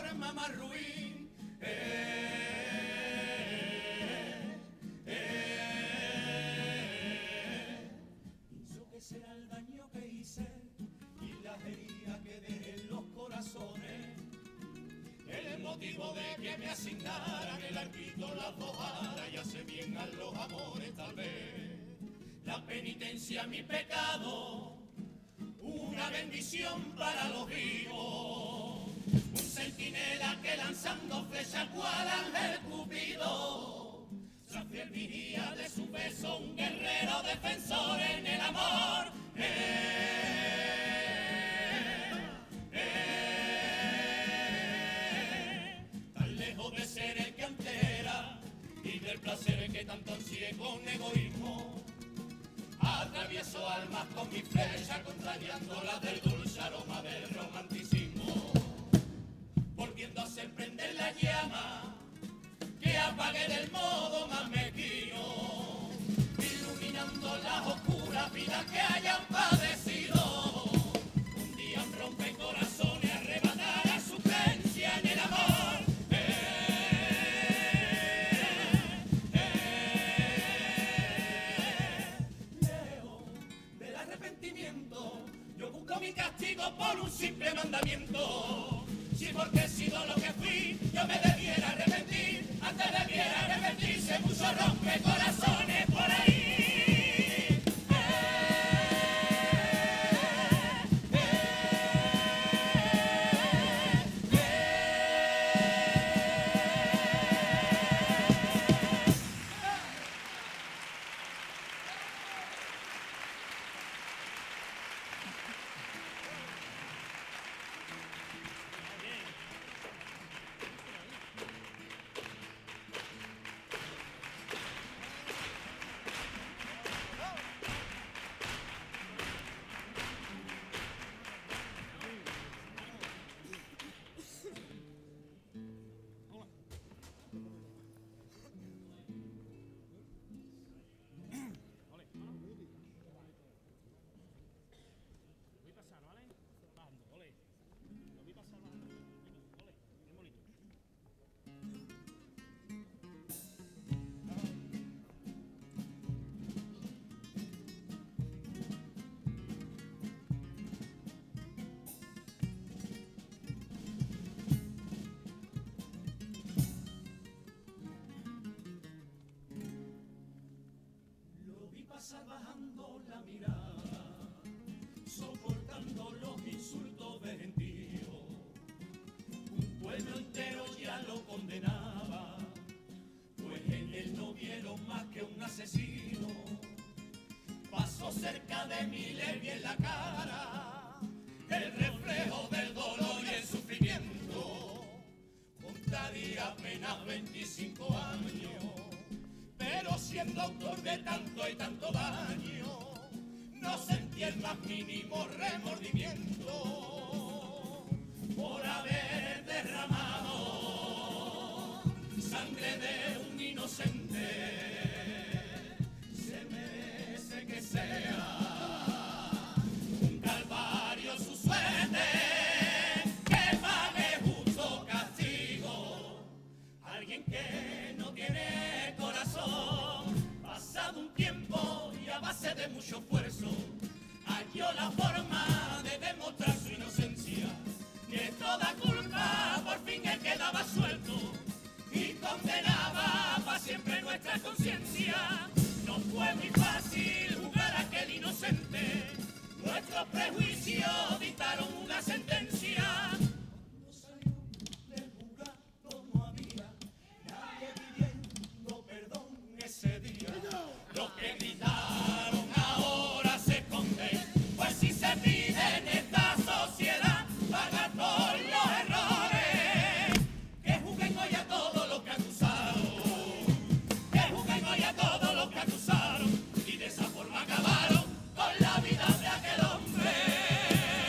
forma más ruin. Pienso que será el daño que hice y la herida que dejé en los corazones, el motivo de que me asignaran el arquito, las dos alas y hace bien a los amores. Tal vez la penitencia, mi pecado, una bendición para los vivos, un centinela que lanzando flechas cual ángel Cupido, tras fiel vigía de su beso, un guerrero defensor en el amor. Tan lejos de ser el que altera y del placer que tanto ansié con egoísmo, atravieso almas con mi flecha, contrariándolas del dulce aroma del romanticismo, volviendo a hacer prender la llama que apague del modo más mezquino, iluminando las oscuras vidas que hayan padecido. Un día rompe corazones, arrebatará su creencia en el amor. Yo busco mi castigo por un simple mandamiento. Si porque he sido lo que fui, yo me debiera arrepentir. Antes debiera arrepentirse, muchos rompe corazones por ahí. Bajando la mirada, soportando los insultos de gentío, un pueblo entero ya lo condenaba, pues en él no vieron más que un asesino. Pasó cerca de mí, le vi en la cara el reflejo del dolor y el sufrimiento. Contaría apenas 25 años, pero siendo autor de tanto y tanto daño, no sentí el más mínimo remordimiento por haber derramado sangre de un inocente. Se merece que sea un calvario su suerte, que pague justo castigo. Alguien que no tiene corazón, pasado un tiempo y a base de mucho esfuerzo, halló la forma de demostrar su inocencia, que toda culpa por fin él quedaba suelto y condenaba para siempre nuestra conciencia. No fue muy fácil jugar a aquel inocente, nuestros prejuicios dictaron una sentencia. Cuando salió del juzgado no había nadie pidiendo perdón ese día. Los que gritaron ahora se esconden, pues si se pide en esta sociedad pagar por los errores. Que juzguen hoy a todos los que acusaron, que juzguen hoy a todos los que acusaron, y de esa forma acabaron con la vida de aquel hombre.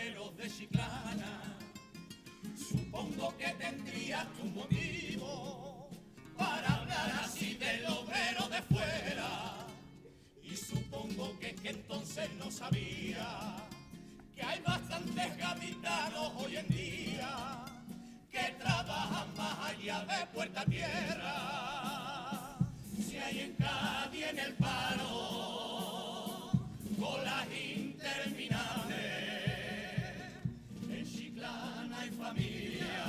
obreros de Chiclana. Supongo que tendrías tu motivo para hablar así del obrero de fuera. Y supongo que entonces no sabía que hay bastantes gaditanos hoy en día que trabajan más allá de Puerta Tierra. Si hay en Cádiz en el paro, con las interminables, en Chiclana hay familia,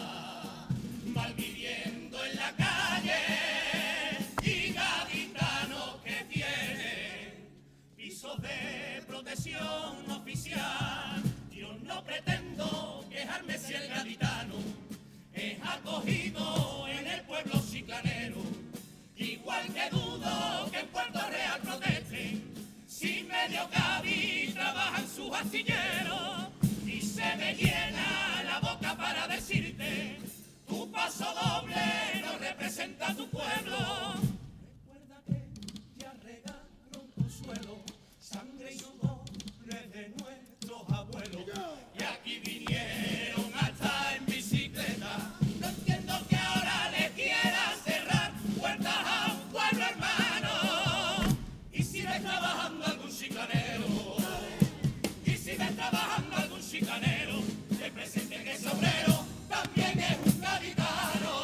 malviviendo en la calle, y gaditanos que tienen pisos de protección oficial. Yo no pretendo quejarme si el gaditano es acogido en el pueblo chiclanero, igual que dudo que en Puerto Real protesten si medio Cádiz trabaja en sus astilleros. Y se me llena la boca para decirte, tu paso doble no representa a tu pueblo. Recuerda que ya regaron tu suelo, sangre y sudor de nuestros abuelos. Y aquí vinieron hasta en bicicleta. No entiendo que ahora le quieras cerrar puertas a un pueblo hermano. Y si ves trabajando algún chicanero, y si ves trabajando algún chicanero, te presente que ese obrero también es un gaditano.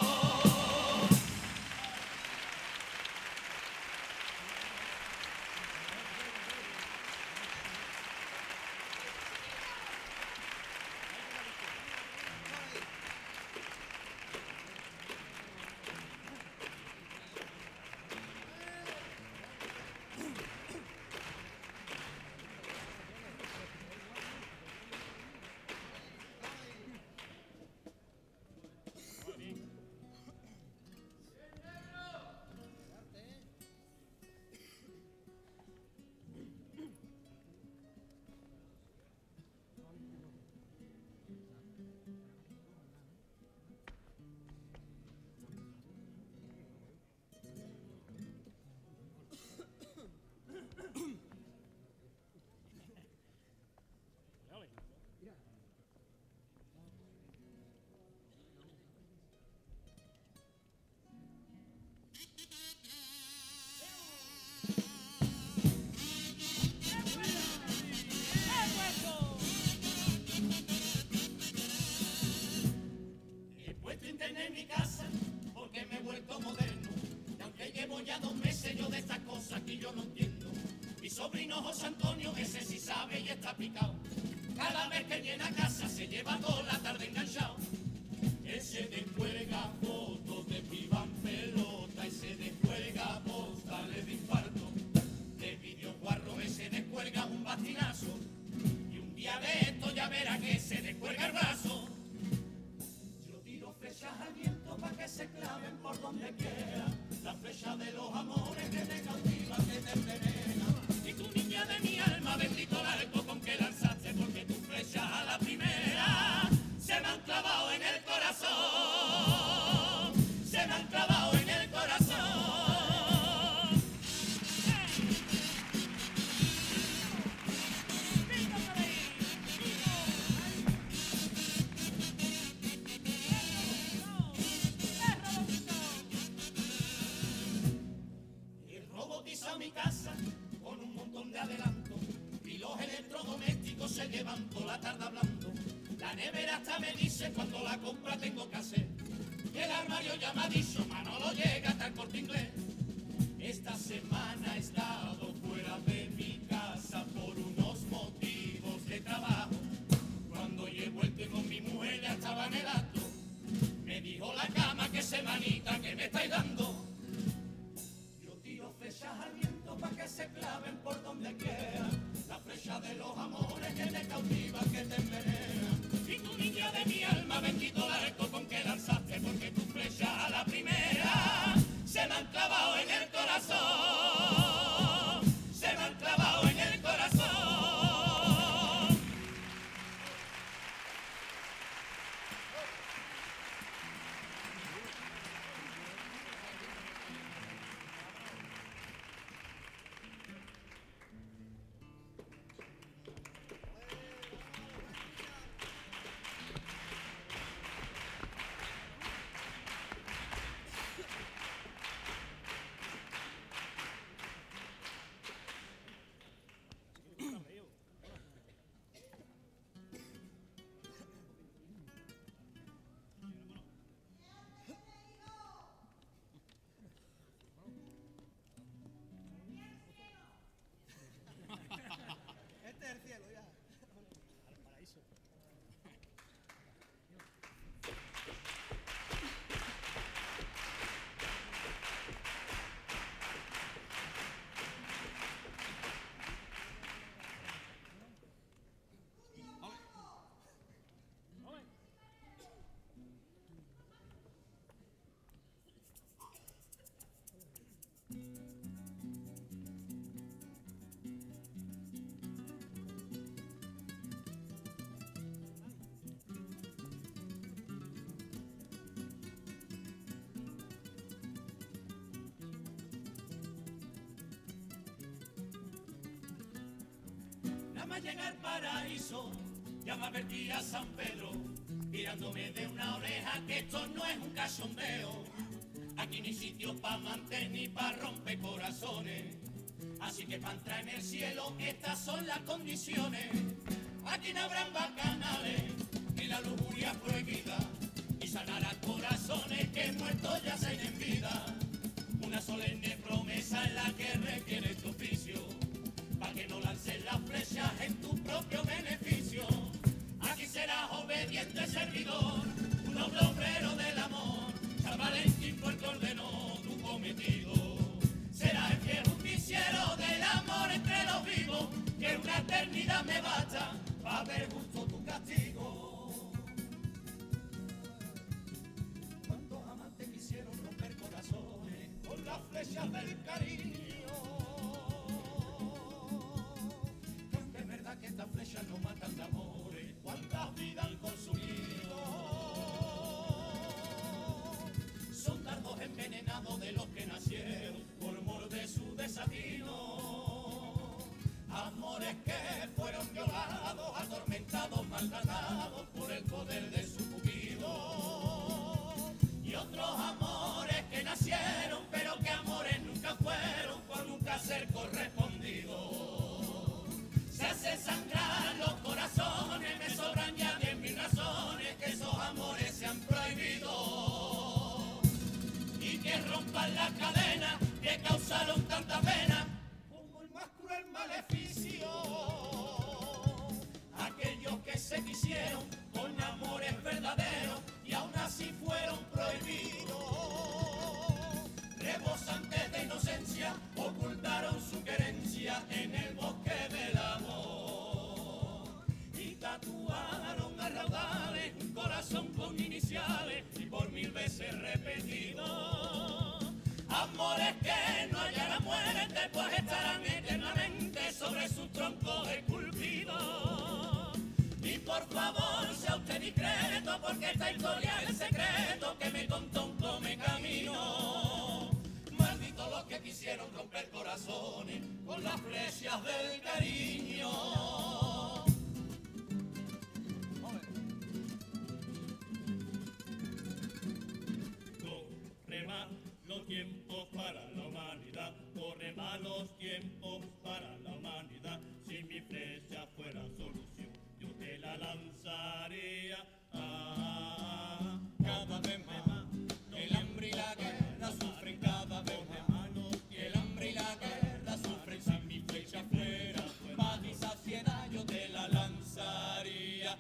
He puesto internet en mi casa porque me he vuelto moderno. Y aunque llevo ya 2 meses yo de estas cosas que yo no entiendo. Mi sobrino José Antonio, ese sí sabe y está picado. Cada vez que viene a casa se lleva toda la tarde enganchado. Él se descuelga fotos de piba en pelota y se descuelga postales de infarto. De videoguarro ese descuelga un bastinazo. Y un día de esto ya verá que se descuelga el brazo. Yo tiro flechas al viento pa' que se claven por donde quiera. La flecha de los amores que te cautivan, que te envenenan. Y tu niña de mi alma, bendito el arco con que lanzaste, porque tus flechas a la primera se me han clavado en el corazón. Se me han clavado en el corazón. He robotizado mi casa con un montón de adelanto y los electrodomésticos se llevan toda la tarde hablando. La nevera hasta me dice cuando la compra tengo que hacer. El armario ya me ha dicho, Manolo llega hasta el Corte Inglés. Esta semana he estado fuera de mi casa por unos motivos de trabajo. Cuando yo he vuelto con mi mujer ya estaba en el acto. Me dijo la cama que semanita que me estáis dando. Yo tiro flechas al viento pa' que se claven por donde quiera. La flecha de los amores que te cautivan, que te envenenan. Y tu niña de mi alma, bendito el arco con que lanzaste, porque tus flechas a la primera se me han clavado en el corazón. Se me han clavado en el corazón. más llega al paraíso, ya me advertí a San Pedro, tirándome de una oreja que esto no es un cachondeo. Aquí ni sitio pa' mantener ni pa' romper corazones. Así que para entrar en el cielo estas son las condiciones. Aquí no habrán bacanales ni la lujuria prohibida, y sanará corazones que muertos ya se en vida. Una solemne promesa es la que requiere tu oficio, pa' que no lances las flechas en tu propio beneficio. Aquí serás obediente servidor, un noble obrero del amor. San Valentín porque ordenó tu cometido. Será el fiel justiciero del amor entre los vivos, que una eternidad me basta para ver justo tu castigo. Cuántos amantes quisieron romper corazones con las flechas del cariño. Aunque es verdad que estas flechas no matan de amores, cuántas vidas han consumido. Son dardos envenenados de los que nacieron por mor de su desatino. Amores que fueron violados, atormentados, maltratados por el poder de su cupido. Y otros amores que nacieron, pero que amores nunca fueron, por nunca ser correspondidos. Se hace sangrar los corazones, me sobran ya 10.000 razones que esos amores se han prohibido. Y que rompan las cadenas que causaron tanta pena, como el más cruel maleficio. Aquellos que se quisieron con amores verdaderos y aún así fueron prohibidos. Rebosantes de inocencia, ocultaron su querencia en el bosque del amor. Y tatuaron a raudales un corazón con iniciales y por 1000 veces repetido. Amores que no hallarán muerte, pues estarán eternamente sobre sus troncos esculpidos. Y por favor, sea usted discreto, porque esta historia es el secreto que me contó un come camino. Malditos los que quisieron romper corazones con las flechas del cariño. Corre malos tiempos para la humanidad, corre malos tiempos para la humanidad. Si mi flecha fuera solución, yo te la lanzaría. Cada vez más el hambre y la guerra sufren, cada vez más el hambre y la guerra sufren. Si mi flecha fuera paz y saciedad, yo te la lanzaría.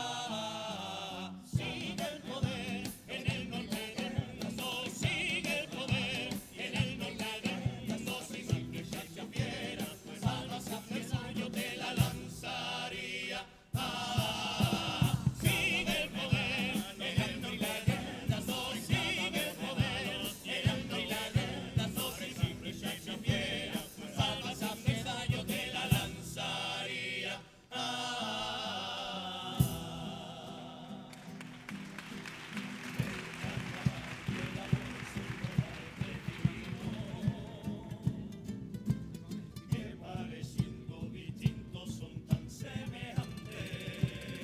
Sigue el poder en el norte del mundo, sigue el poder en el norte del mundo. Si mi flecha se afiera, salva saciedad, yo te la lanzaría. Sigue el poder en el norte del mundo, sigue el poder en el norte del mundo. Si mi flecha se afiera, salva saciedad, yo te la lanzaría. Que pareciendo distintos son tan semejantes,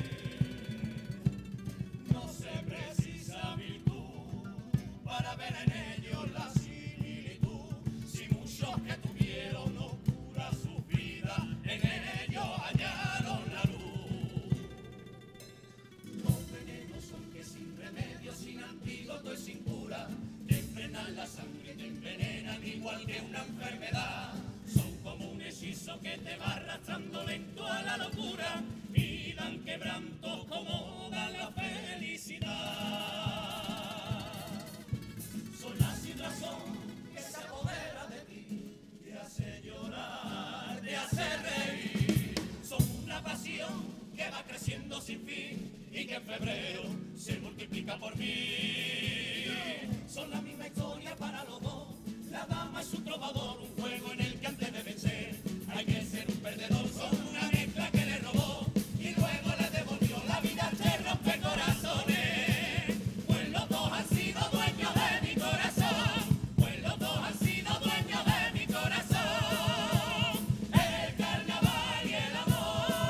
no se precisa virtud para ver en ellos la similitud. Si muchos que tuvieron oscura su vida, en ellos hallaron la luz. Los venenos son que sin remedio, sin antídoto y sin cura, te enfrenan la sangre y te envenenan igual que una enfermedad. Son como un hechizo que te va arrastrando lento a la locura y dan quebrantos como dan la felicidad. Son la sin razón que se apodera de ti, te hace llorar, te hace reír. Son una pasión que va creciendo sin fin y que en febrero se multiplica por 1000. Son la misma historia para los dos, la dama es un trovador, un juego en el que antes de vencer hay que ser un perdedor. Son una mezcla que le robó y luego le devolvió la vida, te rompe corazones. Pues los dos han sido dueños de mi corazón, pues los dos han sido dueños de mi corazón. El carnaval y el amor.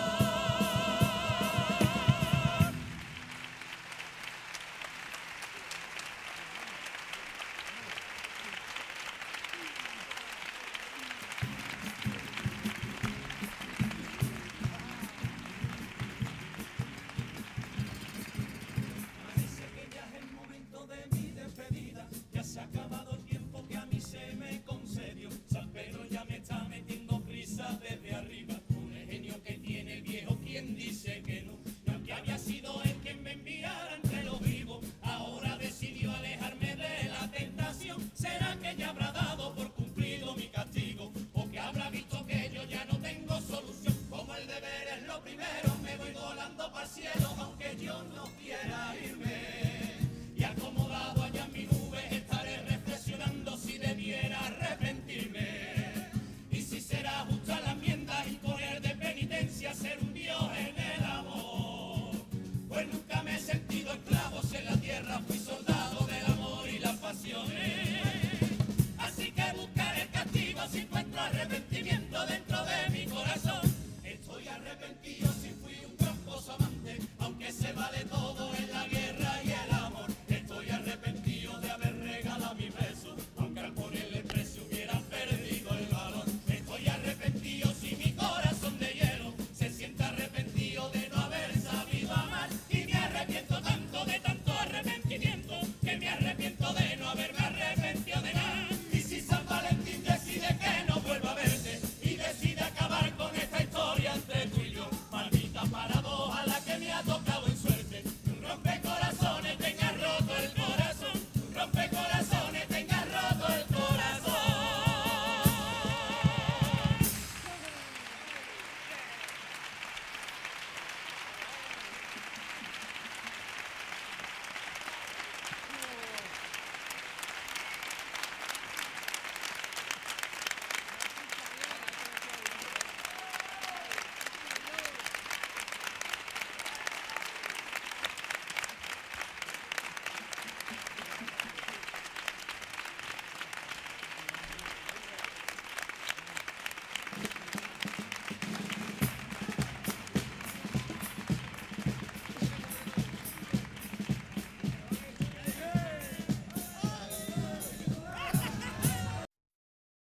mirando para el cielo, aunque yo no